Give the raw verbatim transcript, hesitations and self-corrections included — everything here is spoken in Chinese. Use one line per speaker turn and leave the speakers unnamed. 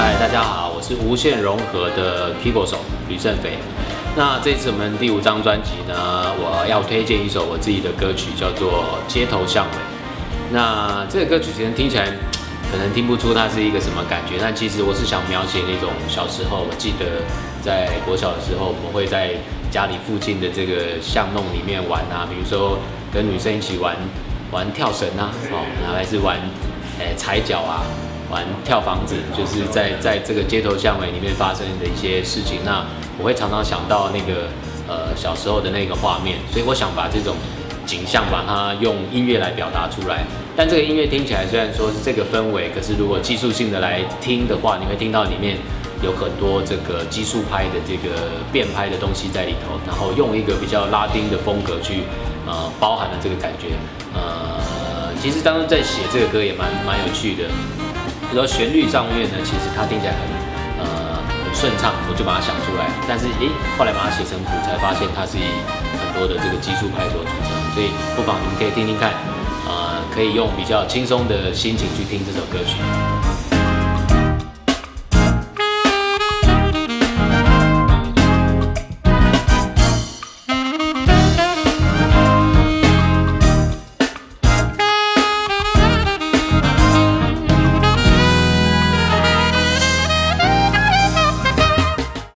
嗨，大家好，我是无限融合的 keyboard 手吕胜斐。那这次我们第五张专辑呢，我要推荐一首我自己的歌曲，叫做《街头巷尾》。那这个歌曲其实听起来可能听不出它是一个什么感觉，但其实我是想描写那种小时候，我记得在国小的时候，我们会在家里附近的这个巷弄里面玩啊，比如说跟女生一起玩玩跳绳啊，哦，然后还是玩诶踩脚啊。玩跳房子，就是在在这个街头巷尾里面发生的一些事情。那我会常常想到那个呃小时候的那个画面，所以我想把这种景象把它用音乐来表达出来。但这个音乐听起来虽然说是这个氛围，可是如果技术性的来听的话，你会听到里面有很多这个基数拍的这个变拍的东西在里头，然后用一个比较拉丁的风格去呃包含了这个感觉。呃，其实当时在写这个歌也蛮蛮有趣的。比如说旋律上面呢，其实它听起来很呃很顺畅，我就把它想出来。但是诶，后来把它写成谱，才发现它是以很多的这个基数拍所组成。所以不妨你们可以听听看，呃，可以用比较轻松的心情去听这首歌曲。